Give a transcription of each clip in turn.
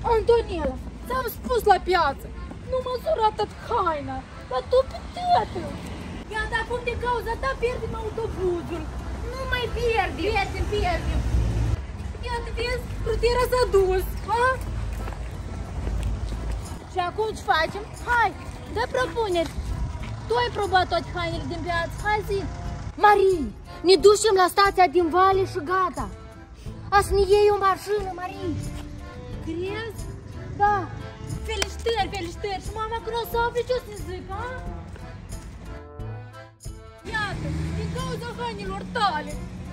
Antoniela, ți-am spus la piață, nu măsur atât haina, dar tu pitete. Iată acum de cauza ta pierdem autobuzul. Nu mai pierdem. Pierdem. Iată, vezi, frutiera s-a dus, ha? Și acum ce facem? Hai, dă propuneri. Tu ai probat toate hainele din piață, hai zi. Marie, ne ducem la stația din Vale și gata. Azi ne iei o mașină, Marie. Crezi? Da. Felicitări. Și mama când o să afli ce o să zic, ha? Iată, din cauza hainelor tale.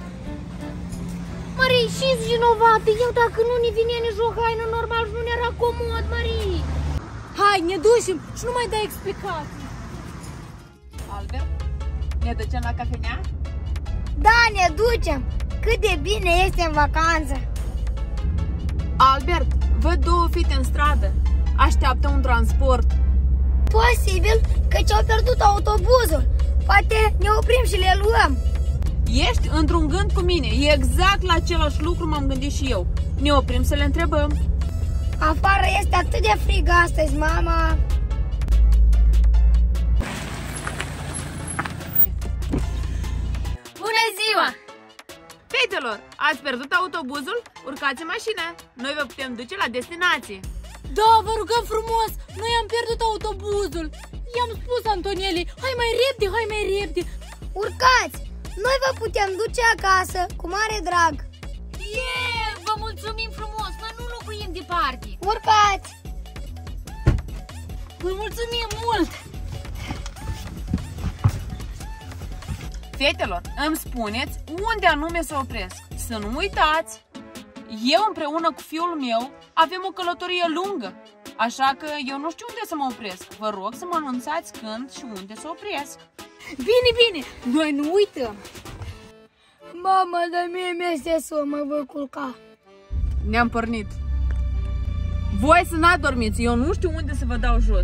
Marie, și-ți vinovată, eu dacă nu ne vine nici o haină normal și nu ne era comod, Marie. Hai, ne ducem și nu mai dai explicații. Albert, ne ducem la cafenea? Da, ne ducem. Cât de bine este în vacanță. Albert, văd două fete în stradă. Așteaptă un transport. Posibil că ți-au pierdut autobuzul. Poate ne oprim și le luăm. Ești într-un gând cu mine. E exact la același lucru m-am gândit și eu. Ne oprim să le întrebăm. Afară este atât de frig astăzi, mama. Bună ziua! Fetelor, ați pierdut autobuzul? Urcați în mașină. Noi vă putem duce la destinație. Da, vă rugăm frumos, noi am pierdut autobuzul. I-am spus Antonielei, hai mai repede. Urcați! Noi vă putem duce acasă, cu mare drag. Vă mulțumim frumos, noi nu locuim departe. Urcați! Vă mulțumim mult! Fetelor, îmi spuneți unde anume să opresc. Să nu uitați, eu împreună cu fiul meu avem o călătorie lungă, așa că eu nu știu unde să mă opresc. Vă rog să mă anunțați când și unde să opresc. Bine, noi nu uităm. Mama, dar mie mi-este somn, mă voi culca. Ne-am pornit. Voi să n-adormiți, eu nu știu unde să vă dau jos.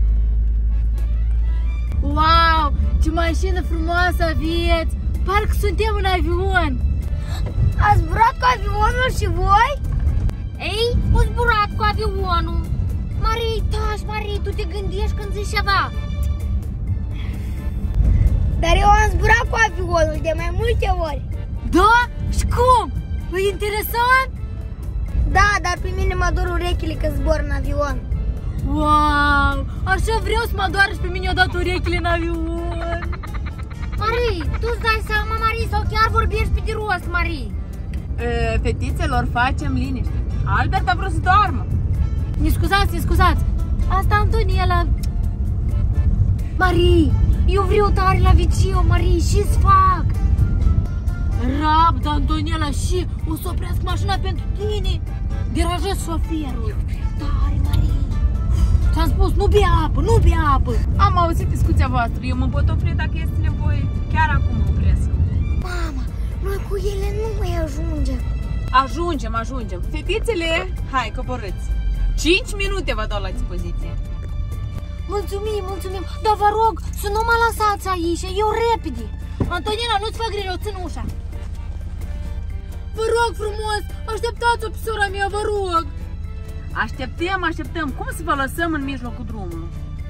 Wow, ce mașină frumoasă aveți! Parcă suntem în avion! Ați zburat cu avionul și voi? Ei, o zburat cu avionul! Marie, tu te gândești când zici ceva. Dar eu am zburat cu avionul de mai multe ori. Da? Și cum? E interesant? Da, dar pe mine mă dor urechile când zbor în avion. Wow! Așa vreau să mă doară și pe mine odată urechile în avion! Marie, tu-ți dai seama, Marie, sau chiar vorbești pe de rost, Marie? Fetițelor, facem liniște. Albert a vrut să doarmă. Ne scuzați! Asta Antoniela. Marie, eu vreau tare la vicio, Marie, și-ți fac? Rabdă, Antoniela, și o să oprească mașina pentru tine. Deranjez șoferul. Tare, Marie. Ți-am spus, nu bea apă. Am auzit discuția voastră. Eu mă pot opri dacă este nevoie. Chiar acum mă opresc. Mama, noi cu ele nu mai ajungem. Ajungem. Fetițele, hai, coborâți. 5 minute vă dau la dispoziție. Mulțumim, dar vă rog să nu mă lăsați aici, eu repede. Antoniela, nu-ți fă greu, țin ușa. Vă rog frumos, așteptați-o pe sora mea, vă rog. Așteptăm. Cum să vă lăsăm în mijlocul drumului?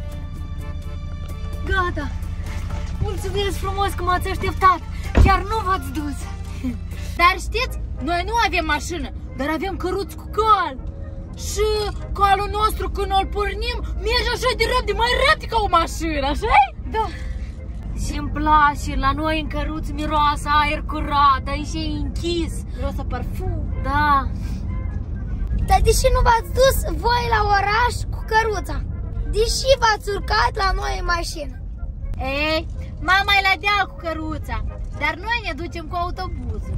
Gata. Mulțumesc frumos că m-ați așteptat. Chiar nu v-ați dus. Dar știți, noi nu avem mașină, dar avem căruț cu cal. Și calul nostru, când îl pornim, merge așa de repede, mai repede ca o mașină, așa-i? Da. Și-mi place, la noi în căruț miroase aer curat, aici e închis. Miroase parfum. Da. Dar deși nu v-ați dus voi la oraș cu căruța? Deși v-ați urcat la noi în mașină? Ei, mama e la deal cu căruța, dar noi ne ducem cu autobuzul.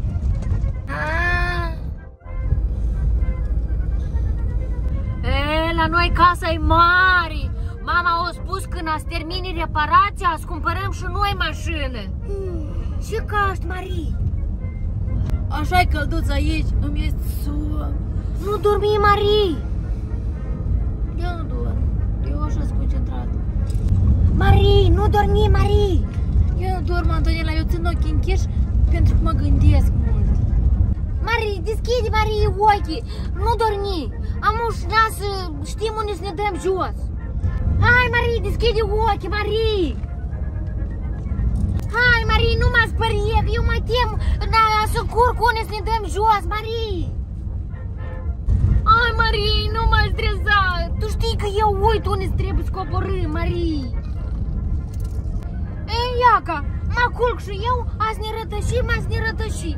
La noi casa e mare. Mama a spus că când ați termini reparația, să cumpărăm și noi mașină. Și caști, Marie? Așa-i călduț aici, îmi este somn. Nu dormi, Marie. Eu nu dorm, eu așa sunt concentrată. Marie, nu dormi, Marie. Eu nu dorm, Antoniela, eu țin ochii închiși pentru că mă gândesc mult. Marie, deschide, Marie, ochii. Nu dormi. Am ușnea să știm unde să ne dăm jos. Hai, Marie, deschide ochii, Marie. Hai, Marie, nu mă spărie, că eu mă tem să curc unde să ne dăm jos, Marie. Hai, Marie, nu mă stresa. Tu știi că eu uit unde trebuie să coborâm, Marie. Ei, iaca, Mă culc și eu, azi ne rătășim, azi ne rătășim.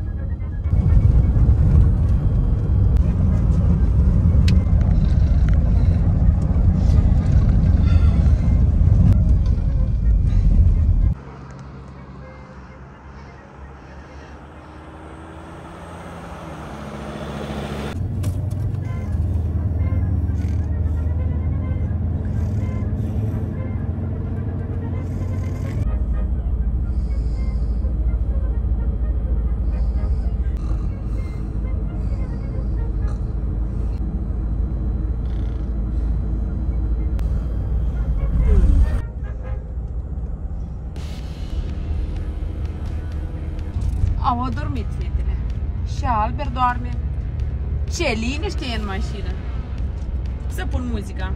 Au adormit fetele. Și Albert doarme. Ce liniște e în mașină. Să pun muzica.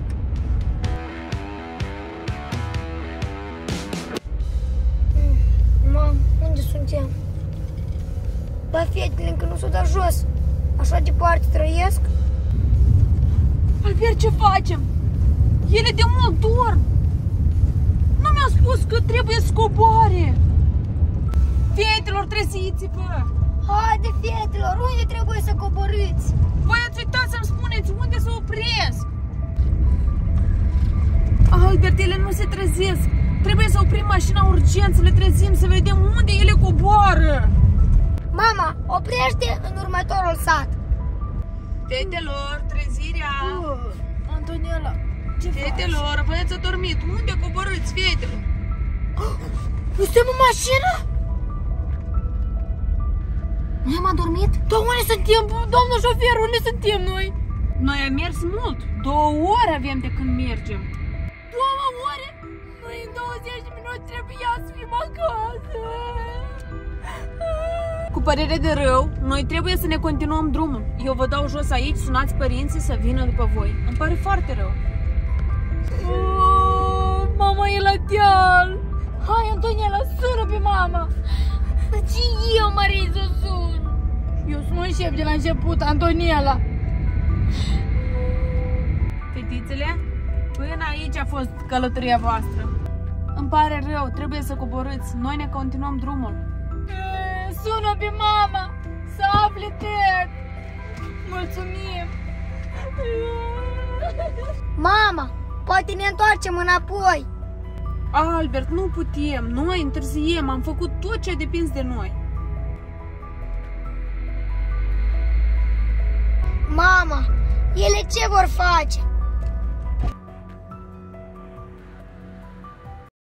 Mam, unde suntem? Dar fetele încă nu s-au dat jos. Așa departe trăiesc? Albert, ce facem? Ele de mult dorm. Nu mi-a spus că trebuie să coboare. Fetelor, treziți-vă! Haide, fetelor, unde trebuie să coborâți? Voi ați uitat să-mi spuneți unde să opresc. Albert, ele nu se trezesc. Trebuie să oprim mașina urgent, să le trezim, să vedem unde ele coboară. Mama, oprește în următorul sat. Fetelor, trezirea! Antoniela, ce Fetelor, voi ați adormit. Unde coborâți, fetelor? Nu suntem în mașină? Noi am adormit? Dar unde suntem, doamnă șofer, unde suntem noi? Noi am mers mult. 2 ore avem de când mergem. 2 ore? Noi în 20 de minute trebuia să fim acasă. Cu părere de rău, noi trebuie să ne continuăm drumul. Eu vă dau jos aici, sunați părinții să vină după voi. Îmi pare foarte rău. Mama e la deal. Hai, Antoniela, sună pe mama. Și eu, Marie, să sun. Eu sunt un șef de la început, Antoniela. Fetițele, până aici a fost călătoria voastră. Îmi pare rău, trebuie să coborâți. Noi ne continuăm drumul. Sună pe mama să afle tot. Mulțumim. Mama, poate ne întoarcem înapoi. Albert, nu putem. Noi întârziem. Am făcut tot ce depinde de noi. Mama, ele ce vor face?